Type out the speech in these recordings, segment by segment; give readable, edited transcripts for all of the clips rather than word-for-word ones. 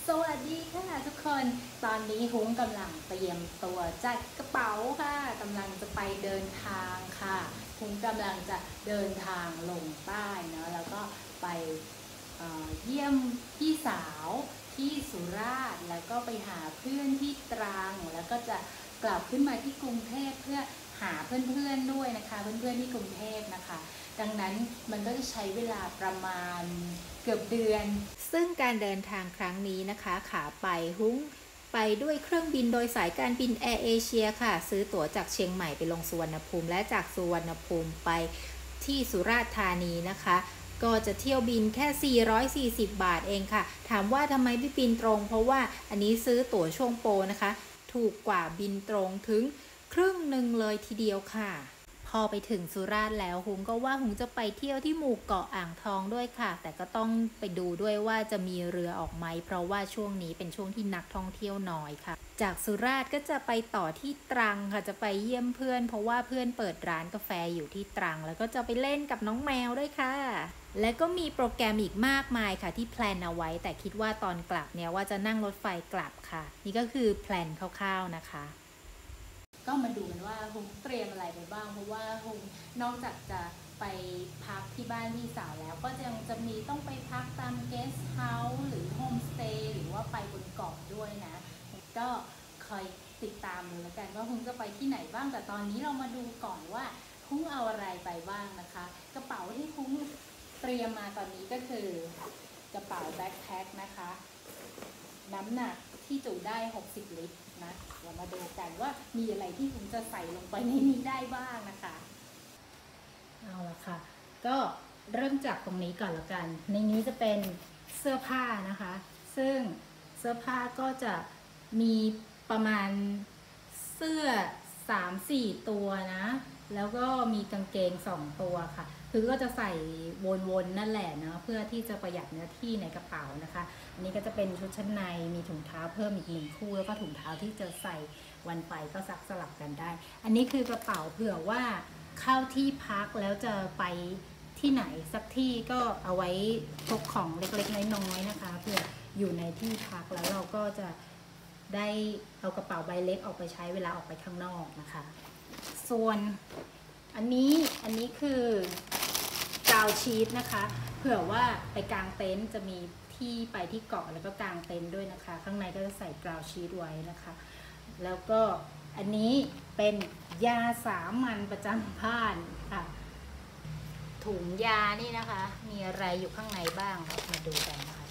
สวัสดีค่ะทุกคนตอนนี้หุ้งกำลังเตรียมตัวจัดกระเป๋าค่ะกำลังจะไปเดินทางค่ะหุ้งกำลังจะเดินทางลงใต้เนาะแล้วก็ไปเยี่ยมพี่สาวที่สุราษฎร์แล้วก็ไปหาเพื่อนที่ตรังแล้วก็จะกลับขึ้นมาที่กรุงเทพเพื่อหาเพื่อนๆด้วยนะคะเพื่อนๆที่กรุงเทพนะคะดังนั้นมันก็จะใช้เวลาประมาณเกือบเดือนซึ่งการเดินทางครั้งนี้นะคะขาไปหุ้งไปด้วยเครื่องบินโดยสายการบินแอร์เอเชียค่ะซื้อตั๋วจากเชียงใหม่ไปลงสุวรรณภูมิและจากสุวรรณภูมิไปที่สุราษฎร์ธานีนะคะก็จะเที่ยวบินแค่440 บาทเองค่ะถามว่าทำไมไม่บินตรงเพราะว่าอันนี้ซื้อตั๋วช่วงโปรนะคะถูกกว่าบินตรงถึงครึ่งหนึ่งเลยทีเดียวค่ะพอไปถึงสุราษฎร์แล้วหุงก็ว่าหุงจะไปเที่ยวที่หมู่เกาะอ่างทองด้วยค่ะแต่ก็ต้องไปดูด้วยว่าจะมีเรือออกไหมเพราะว่าช่วงนี้เป็นช่วงที่นักท่องเที่ยวน้อยค่ะจากสุราษฎร์ก็จะไปต่อที่ตรังค่ะจะไปเยี่ยมเพื่อนเพราะว่าเพื่อนเปิดร้านกาแฟอยู่ที่ตรังแล้วก็จะไปเล่นกับน้องแมวด้วยค่ะและก็มีโปรแกรมอีกมากมายค่ะที่แพลนเอาไว้แต่คิดว่าตอนกลับเนี่ยว่าจะนั่งรถไฟกลับค่ะนี่ก็คือแพลนคร่าวๆนะคะก็มาดูกันว่าฮุงเตรียมอะไรไปบ้างเพราะว่าฮุงนอกจากจะไปพักที่บ้านพี่สาวแล้วก็ยังจะมีต้องไปพักตามเกสต์เฮาส์หรือโฮมสเตย์หรือว่าไปบนเกาะด้วยนะก็คอยติดตามดูแล้วกันว่าฮุงจะไปที่ไหนบ้างแต่ตอนนี้เรามาดูก่อนว่าฮุงเอาอะไรไปบ้างนะคะกระเป๋าที่ฮุงเตรียมมาตอนนี้ก็คือกระเป๋าแบ็คแพ็คนะคะน้ำหนักที่จุได้60 ลิตรนะเรามาดูกันว่ามีอะไรที่คุณจะใส่ลงไปในนี้ได้บ้างนะคะเอาละค่ะก็เริ่มจากตรงนี้ก่อนละกันในนี้จะเป็นเสื้อผ้านะคะซึ่งเสื้อผ้าก็จะมีประมาณเสื้อ 3-4 ตัวนะแล้วก็มีกางเกง2 ตัวค่ะคือก็จะใส่วนๆนั่นแหละเนาะเพื่อที่จะประหยัดเนื้อที่ในกระเป๋านะคะอันนี้ก็จะเป็นชุดชั้นในมีถุงเท้าเพิ่มอีก1 คู่แล้วก็ถุงเท้าที่จะใส่วันไปก็ซักสลับกันได้อันนี้คือกระเป๋าเผื่อว่าเข้าที่พักแล้วจะไปที่ไหนสักที่ก็เอาไว้พกของเล็กๆน้อยๆนะคะเพื่ออยู่ในที่พักแล้วเราก็จะได้เอากระเป๋าใบเล็กออกไปใช้เวลาออกไปข้างนอกนะคะส่วนอันนี้คือกาวชีทนะคะเผื่อว่าไปกางเต็นท์จะมีที่ไปที่เกาะแล้วก็กางเต็นท์ด้วยนะคะข้างในก็จะใส่กาวชีทไว้นะคะแล้วก็อันนี้เป็นยาสามัญประจำบ้านค่ะถุงยานี่นะคะมีอะไรอยู่ข้างในบ้างเรามาดูกันนะคะ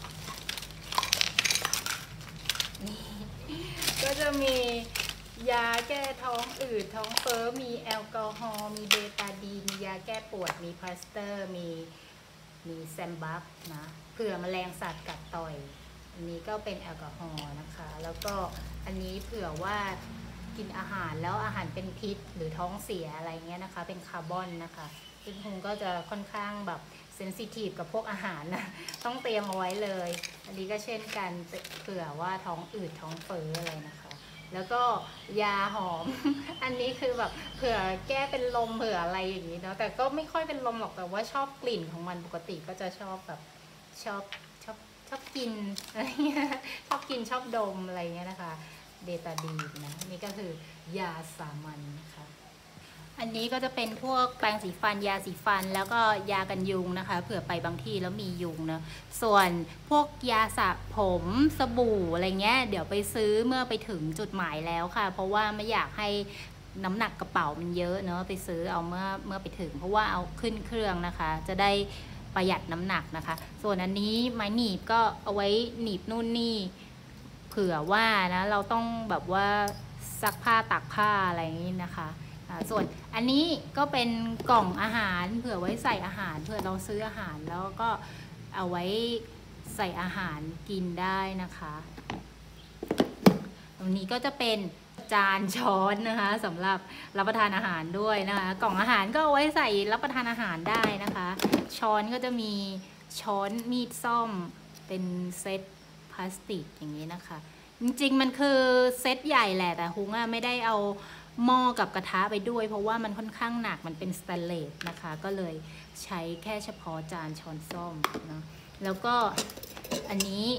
นี่ก็จะมียาแก้ท้องอืดท้องเฟ้อมีแอลกอฮอล์มีเบตาดีนมียาแก้ปวดมีพลาสเตอร์มีแซมบัคนะเผื่อแมลงสัตว์กัดต่อยอันนี้ก็เป็นแอลกอฮอล์นะคะแล้วก็อันนี้เผื่อว่ากินอาหารแล้วอาหารเป็นพิษหรือท้องเสียอะไรเงี้ยนะคะเป็นคาร์บอนนะคะซึ่งคงก็จะค่อนข้างแบบเซนซิทีฟกับพวกอาหารนะต้องเตรียมเอาไว้เลยอันนี้ก็เช่นกันเผื่อว่าท้องอืดท้องเฟ้ออะไรนะคะแล้วก็ยาหอม อันนี้คือแบบเผื่อแก้เป็นลมเผื่ออะไรอย่างนี้เนาะแต่ก็ไม่ค่อยเป็นลมหรอกแต่ว่าชอบกลิ่นของมันปกติก็จะชอบแบบชอบกินอะไรเงี้ยชอบกินชอบดมอะไรเงี้ยนะคะเบตาดีนนะนี่ก็คือยาสามัญนะคะอันนี้ก็จะเป็นพวกแปรงสีฟันยาสีฟันแล้วก็ยากันยุงนะคะเผื่อไปบางที่แล้วมียุงนะส่วนพวกยาสระผมสบู่อะไรเงี้ยเดี๋ยวไปซื้อเมื่อไปถึงจุดหมายแล้วค่ะเพราะว่าไม่อยากให้น้ำหนักกระเป๋ามันเยอะเนาะไปซื้อเอาเมื่อไปถึงเพราะว่าเอาขึ้นเครื่องนะคะจะได้ประหยัดน้ำหนักนะคะส่วนอันนี้ไม้หนีบก็เอาไว้หนีบนู่นนี่เผื่อว่านะเราต้องแบบว่าซักผ้าตากผ้าอะไรอย่างนี้นะคะส่วนอันนี้ก็เป็นกล่องอาหารเผื่อไว้ใส่อาหารเผื่อเราซื้ออาหารแล้วก็เอาไว้ใส่อาหารกินได้นะคะตรงนี้ก็จะเป็นจานช้อนนะคะสำหรับรับประทานอาหารด้วยนะคะกล่องอาหารก็เอาไว้ใส่รับประทานอาหารได้นะคะช้อนก็จะมีช้อนมีดส้อมเป็นเซตพลาสติกอย่างนี้นะคะจริงๆมันคือเซตใหญ่แหละแต่ฮุ้งไม่ได้เอาหม้อกับกระทะไปด้วยเพราะว่ามันค่อนข้างหนักมันเป็นสแตนเลสนะคะก็เลยใช้แค่เฉพาะจานช้อนส้อมนะแล้วก็อันนี้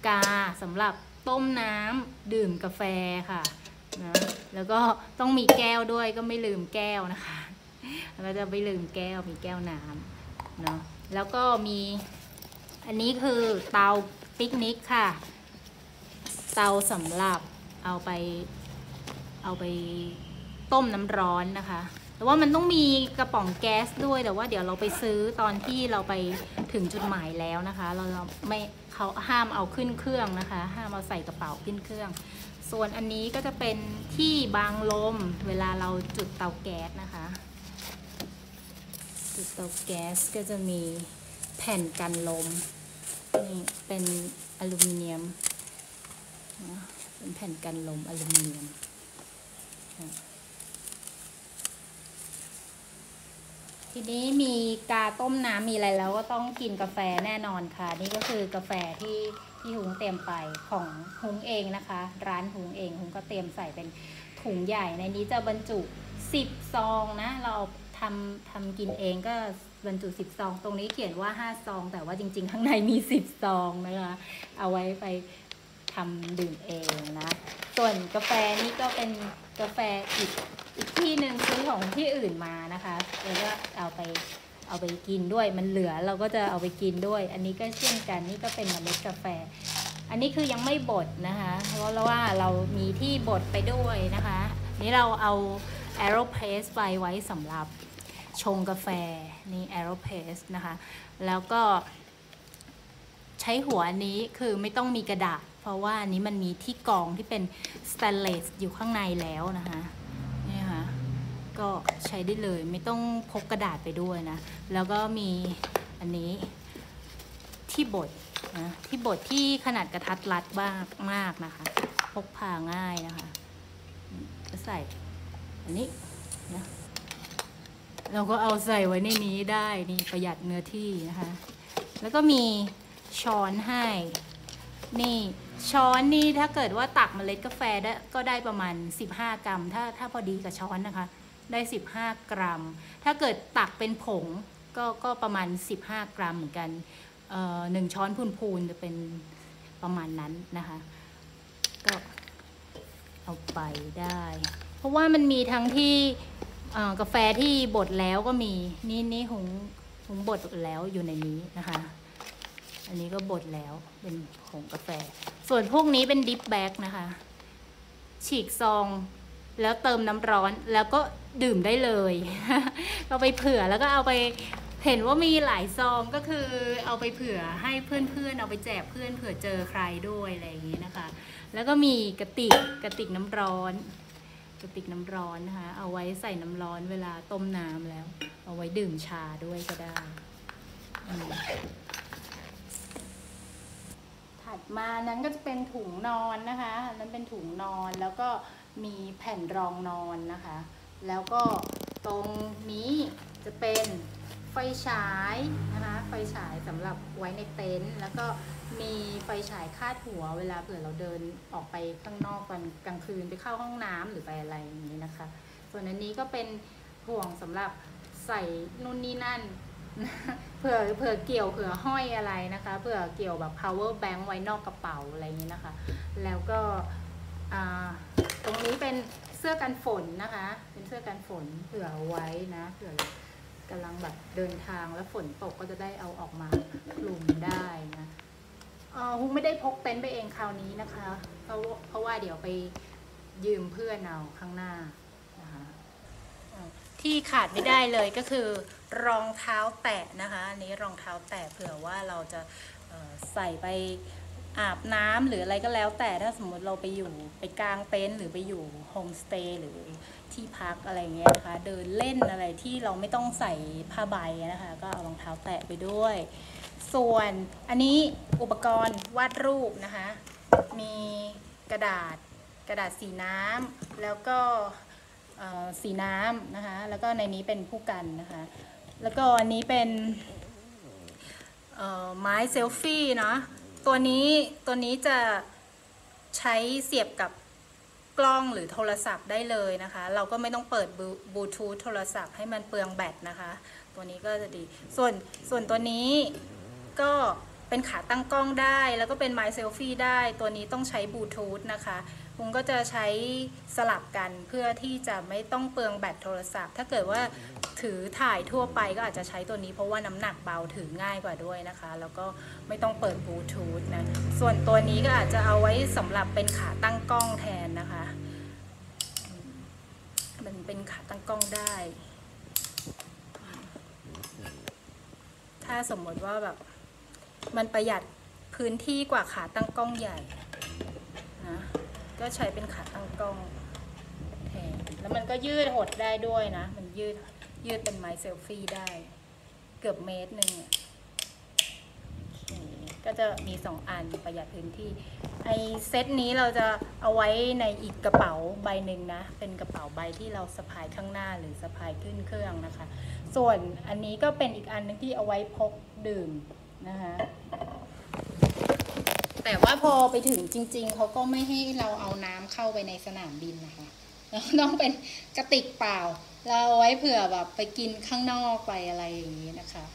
กาสำหรับต้มน้ำดื่มกาแฟค่ะนะแล้วก็ต้องมีแก้วด้วยก็ไม่ลืมแก้วนะคะเราจะไม่ลืมแก้วมีแก้วน้ำเนาะแล้วก็มีอันนี้คือเตาปิกนิกค่ะเตาสำหรับเอาไปต้มน้ำร้อนนะคะแต่ว่ามันต้องมีกระป๋องแก๊สด้วยแต่ว่าเดี๋ยวเราไปซื้อตอนที่เราไปถึงจุดหมายแล้วนะคะเราไม่เขาห้ามเอาขึ้นเครื่องนะคะห้ามเอาใส่กระเป๋าขึ้นเครื่องส่วนอันนี้ก็จะเป็นที่บังลมเวลาเราจุดเตาแก๊สนะคะจุดเตาแก๊สก็จะมีแผ่นกันลมนี่เป็นอลูมิเนียมเป็นแผ่นกันลมอลูมิเนียมทีนี้มีกาต้มน้ำมีอะไรแล้วก็ต้องกินกาแฟแน่นอนค่ะนี่ก็คือกาแฟที่หุงเตรียมไปของหุงเองนะคะร้านหุงเองหุงก็เตรียมใส่เป็นถุงใหญ่ในนี้จะบรรจุ10 ซองนะเราทำกินเองก็บรรจุ10 ซองตรงนี้เขียนว่า5 ซองแต่ว่าจริงๆข้างในมี10 ซองนะคะเอาไว้ไปทำดื่มเองนะส่วนกาแฟนี่ก็เป็นกาแฟอีกที่หนึ่งซื้อของที่อื่นมานะคะแล้วก็เอาไปกินด้วยมันเหลือเราก็จะเอาไปกินด้วยอันนี้ก็เช่นกันนี่ก็เป็นเมล็ดกาแฟอันนี้คือยังไม่บดนะคะเพราะว่าเรามีที่บดไปด้วยนะคะนี่เราเอา AeroPress ไว้สำหรับชงกาแฟนี่ AeroPress นะคะแล้วก็ใช้หัวอันนี้คือไม่ต้องมีกระดาษเพราะว่าอันนี้มันมีที่กรองที่เป็นสแตนเลสอยู่ข้างในแล้วนะคะนี่ค่ะก็ใช้ได้เลยไม่ต้องพกกระดาษไปด้วยนะแล้วก็มีอันนี้ที่บดนะที่บดที่ขนาดกระทัดรัดมากนะคะพกพาง่ายนะคะก็ใส่อันนี้นะเราก็เอาใส่ไว้ในนี้ได้นี่ประหยัดเนื้อที่นะคะแล้วก็มีช้อนให้นี่ช้อนนี่ถ้าเกิดว่าตักเมล็ดกาแฟได้ก็ได้ประมาณ15 กรัมถ้าพอดีกับช้อนนะคะได้15 กรัมถ้าเกิดตักเป็นผงก็ประมาณ15 กรัมเหมือนกัน1 ช้อนพูนๆจะเป็นประมาณนั้นนะคะก็เอาไปได้เพราะว่ามันมีทั้งที่กาแฟที่บดแล้วก็มีนี่หุงบดแล้วอยู่ในนี้นะคะอันนี้ก็บดแล้วเป็นผงกาแฟส่วนพวกนี้เป็นดิปแบ็กนะคะฉีกซองแล้วเติมน้ำร้อนแล้วก็ดื่มได้เลยเอาไปเผื่อแล้วก็เอาไปเห็นว่ามีหลายซองก็คือเอาไปเผื่อให้เพื่อนๆเอาไปแจกเพื่อนเผื่อเจอใครด้วยอะไรอย่างนี้นะคะแล้วก็มีกระติกน้ำร้อนนะคะเอาไว้ใส่น้ำร้อนเวลาต้มน้ำแล้วเอาไว้ดื่มชาด้วยก็ได้ถัดมานั้นก็จะเป็นถุงนอนนะคะนั้นเป็นถุงนอนแล้วก็มีแผ่นรองนอนนะคะแล้วก็ตรงนี้จะเป็นไฟฉายนะคะไฟฉายสำหรับไว้ในเต็นท์แล้วก็มีไฟฉายคาดหัวเวลาเผื่อเราเดินออกไปข้างนอกตอนกลางคืนไปเข้าห้องน้ำหรือไปอะไรอย่างนี้นะคะส่วนอันนี้ก็เป็นห่วงสำหรับใส่นู่นนี่นั่นเผื่อเกี่ยวเผื่อห้อยอะไรนะคะเผื่อเกี่ยวแบบ power bank ไว้นอกกระเป๋าอะไรอย่างนี้นะคะแล้วก็ตรงนี้เป็นเสื้อกันฝนนะคะเป็นเสื้อกันฝนเผื่อไว้นะเผื่อกำลังแบบเดินทางแล้วฝนตกก็จะได้เอาออกมาคลุมได้นะฮุ้งไม่ได้พกเต็นท์ไปเองคราวนี้นะคะเพราะว่าเดี๋ยวไปยืมเพื่อนเอาข้างหน้านะคะที่ขาดไม่ได้เลยก็คือรองเท้าแตะนะคะอันนี้รองเท้าแตะเผื่อว่าเราจะใส่ไปอาบน้ำหรืออะไรก็แล้วแต่ถ้าสมมติเราไปกางเต็นท์หรือไปอยู่โฮมสเตย์หรือที่พักอะไรเงี้ยนะคะเดินเล่นอะไรที่เราไม่ต้องใส่ผ้าใบนะคะก็เอารองเท้าแตะไปด้วยส่วนอันนี้อุปกรณ์วาดรูปนะคะมีกระดาษสีน้ำแล้วก็สีน้ำนะคะแล้วก็ในนี้เป็นผู้กันนะคะแล้วก็อันนี้เป็นไม้เซลฟี่เนาะตัวนี้จะใช้เสียบกับกล้องหรือโทรศัพท์ได้เลยนะคะเราก็ไม่ต้องเปิดบลูทูธโทรศัพท์ให้มันเปลืองแบตนะคะตัวนี้ก็จะดีส่วนตัวนี้ก็เเป็นขาตั้งกล้องได้แล้วก็เป็น My Selfie ได้ตัวนี้ต้องใช้บลูทูธนะคะผมก็จะใช้สลับกันเพื่อที่จะไม่ต้องเปลืองแบตโทรศัพท์ถ้าเกิดว่าถือถ่ายทั่วไปก็อาจจะใช้ตัวนี้เพราะว่าน้ำหนักเบาถือง่ายกว่าด้วยนะคะแล้วก็ไม่ต้องเปิดบลูทูธนะส่วนตัวนี้ก็อาจจะเอาไว้สำหรับเป็นขาตั้งกล้องแทนนะคะมันเป็นขาตั้งกล้องได้ถ้าสมมติว่าแบบมันประหยัดพื้นที่กว่าขาตั้งกล้องใหญ่นะก็ใช้เป็นขาตั้งกล้องแทนแล้วมันก็ยืดหดได้ด้วยนะมันยืดเป็นไม้เซลฟี่ได้เกือบเมตรหนึ่งก็จะมี2อันประหยัดพื้นที่ไอเซตนี้เราจะเอาไว้ในอีกกระเป๋าใบหนึ่งนะเป็นกระเป๋าใบที่เราสะพายข้างหน้าหรือสะพายขึ้นเครื่องนะคะส่วนอันนี้ก็เป็นอีกอันนึงที่เอาไว้พกดื่มนะคะแต่ว่าพอไปถึงจริงๆเขาก็ไม่ให้เราเอาน้ำเข้าไปในสนามบินนะคะต้องเป็นกระติกเปล่าเราไว้เผื่อแบบไปกินข้างนอกไปอะไรอย่างนี้นะคะ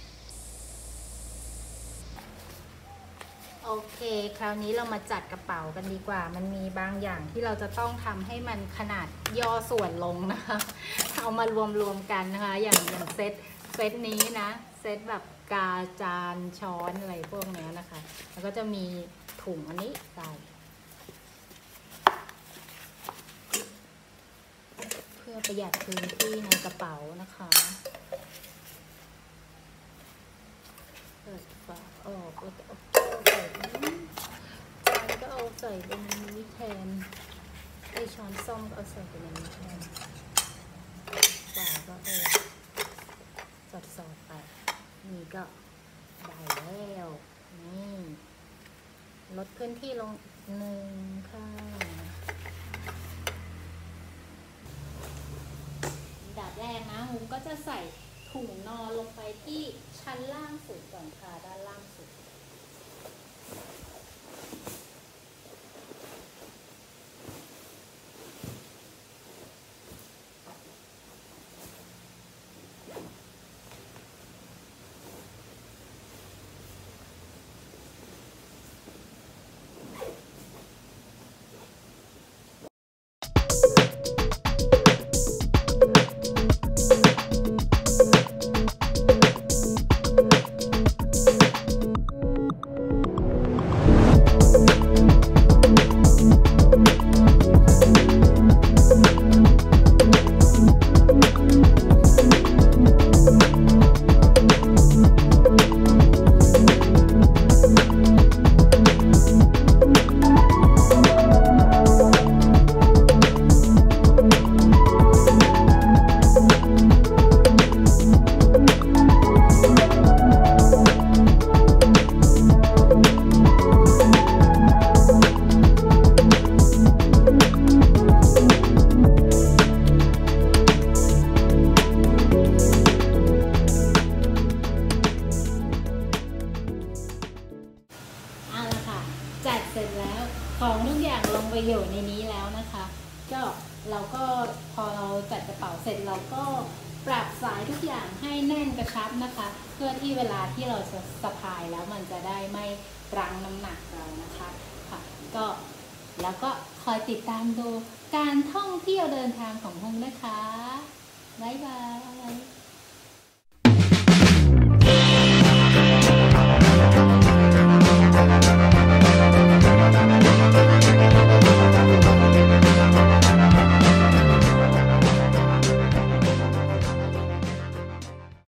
โอเคคราวนี้เรามาจัดกระเป๋ากันดีกว่ามันมีบางอย่างที่เราจะต้องทำให้มันขนาดย่อส่วนลงนะคะเอามารวมกันนะคะอย่างเซตนี้นะเซตแบบกาจานช้อนอะไรพวกนี้นะคะแล้วก็จะมีถุงอันนี้ใส่เพื่อประหยัดพื้นที่ในกระเป๋านะคะเปิดฝาออกก็จะเอาใส่จานก็เอาใส่บนนี้แทนไอช้อนส้อมก็เอาใส่บนนี้แทนฝาก็สอดไปนี่ก็ได้แล้วนี่ลดพื้นที่ลง1ค่ะอันดับแรกนะหุมก็จะใส่ถุงนอนลงไปที่ชั้นล่างสุดก่อนค่ะด้านล่างสุดจัดเสร็จแล้วของทุกอย่างลงไปอยู่ในนี้แล้วนะคะก็เราก็พอเราจัดกระเป๋าเสร็จเราก็ปรับสายทุกอย่างให้แน่นกระชับนะคะเพื่อที่เวลาที่เราจะสะพายแล้วมันจะได้ไม่รั้งน้ำหนักเรานะคะค่ะก็แล้วก็คอยติดตามดูการท่องเที่ยวเดินทางของพงนะคะบ๊ายบาย